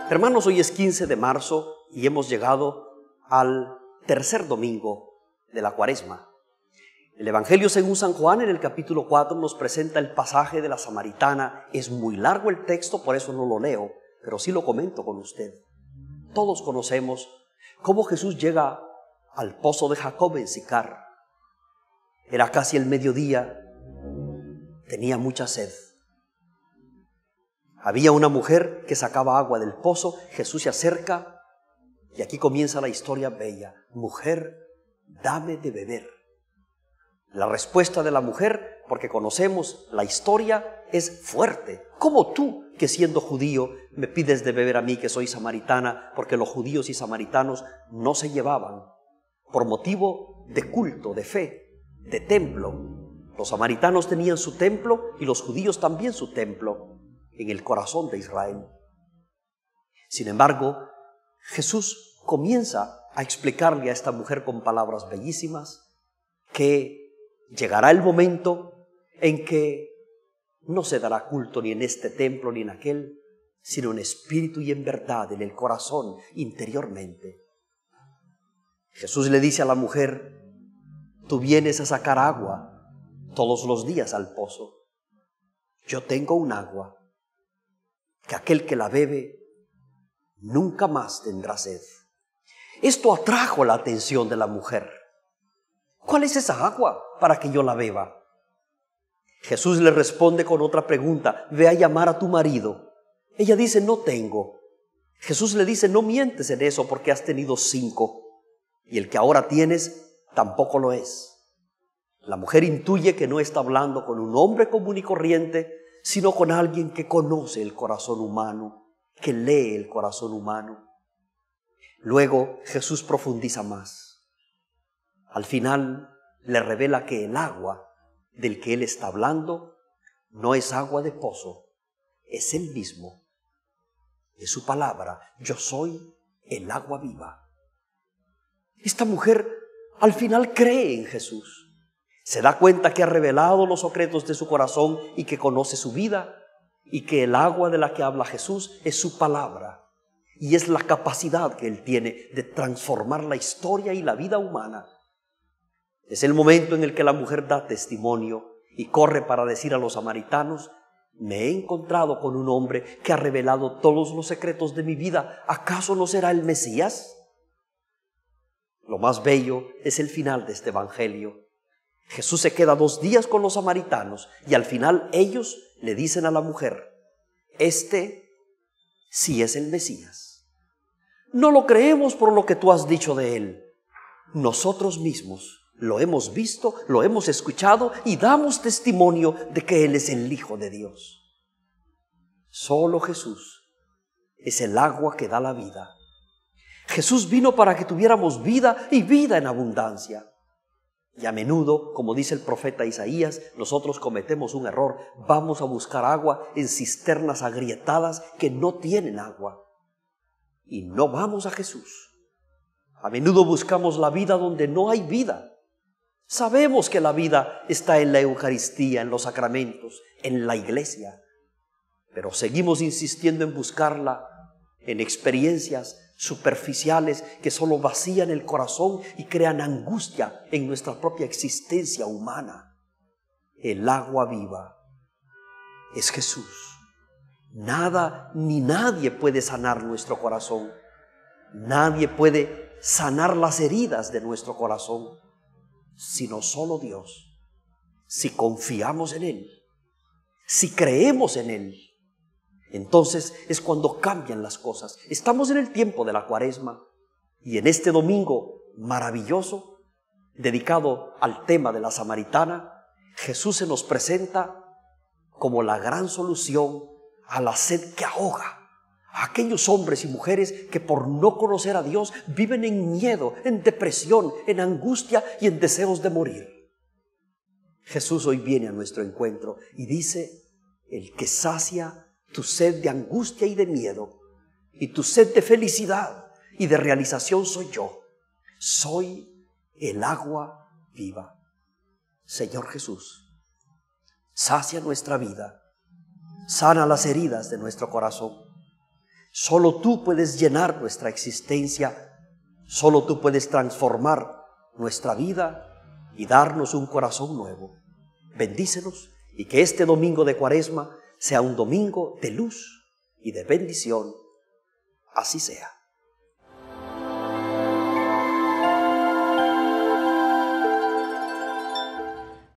Hermanos, hoy es 15 de marzo y hemos llegado al tercer domingo de la Cuaresma. El Evangelio según San Juan en el capítulo 4 nos presenta el pasaje de la Samaritana. Es muy largo el texto, por eso no lo leo, pero sí lo comento con usted. Todos conocemos cómo Jesús llega al pozo de Jacob en Sicar. Era casi el mediodía, tenía mucha sed. Había una mujer que sacaba agua del pozo. Jesús se acerca y aquí comienza la historia bella. Mujer, dame de beber. La respuesta de la mujer, porque conocemos la historia, es fuerte. ¿Cómo tú, que siendo judío, me pides de beber a mí, que soy samaritana? Porque los judíos y samaritanos no se llevaban por motivo de culto, de fe, de templo. Los samaritanos tenían su templo y los judíos también su templo en el corazón de Israel. Sin embargo, Jesús comienza a explicarle a esta mujer con palabras bellísimas que llegará el momento en que no se dará culto ni en este templo ni en aquel, sino en espíritu y en verdad, en el corazón, interiormente. Jesús le dice a la mujer: tú vienes a sacar agua todos los días al pozo. Yo tengo un agua que aquel que la bebe nunca más tendrá sed. Esto atrajo la atención de la mujer. ¿Cuál es esa agua para que yo la beba? Jesús le responde con otra pregunta: ve a llamar a tu marido. Ella dice: no tengo. Jesús le dice: no mientes en eso, porque has tenido 5 y el que ahora tienes tampoco lo es. La mujer intuye que no está hablando con un hombre común y corriente, sino con alguien que conoce el corazón humano, que lee el corazón humano. Luego Jesús profundiza más. Al final le revela que el agua del que él está hablando no es agua de pozo, es él mismo. Es su palabra: yo soy el agua viva. Esta mujer al final cree en Jesús. Se da cuenta que ha revelado los secretos de su corazón y que conoce su vida, y que el agua de la que habla Jesús es su palabra y es la capacidad que él tiene de transformar la historia y la vida humana. Es el momento en el que la mujer da testimonio y corre para decir a los samaritanos: me he encontrado con un hombre que ha revelado todos los secretos de mi vida. ¿Acaso no será el Mesías? Lo más bello es el final de este evangelio. Jesús se queda 2 días con los samaritanos y al final ellos le dicen a la mujer: este sí es el Mesías. No lo creemos por lo que tú has dicho de él. Nosotros mismos lo hemos visto, lo hemos escuchado y damos testimonio de que él es el Hijo de Dios. Solo Jesús es el agua que da la vida. Jesús vino para que tuviéramos vida y vida en abundancia. Y a menudo, como dice el profeta Isaías, nosotros cometemos un error. Vamos a buscar agua en cisternas agrietadas que no tienen agua. Y no vamos a Jesús. A menudo buscamos la vida donde no hay vida. Sabemos que la vida está en la Eucaristía, en los sacramentos, en la iglesia. Pero seguimos insistiendo en buscarla en experiencias superficiales que solo vacían el corazón y crean angustia en nuestra propia existencia humana. El agua viva es Jesús. Nada ni nadie puede sanar nuestro corazón. Nadie puede sanar las heridas de nuestro corazón, sino solo Dios. Si confiamos en Él, si creemos en Él, entonces es cuando cambian las cosas. Estamos en el tiempo de la Cuaresma y en este domingo maravilloso, dedicado al tema de la Samaritana, Jesús se nos presenta como la gran solución a la sed que ahoga a aquellos hombres y mujeres que por no conocer a Dios viven en miedo, en depresión, en angustia y en deseos de morir. Jesús hoy viene a nuestro encuentro y dice: el que sacia tu sed de angustia y de miedo y tu sed de felicidad y de realización soy yo. Soy el agua viva. Señor Jesús, sacia nuestra vida, sana las heridas de nuestro corazón. Solo tú puedes llenar nuestra existencia, solo tú puedes transformar nuestra vida y darnos un corazón nuevo. Bendícenos y que este domingo de Cuaresma sea un domingo de luz y de bendición. Así sea.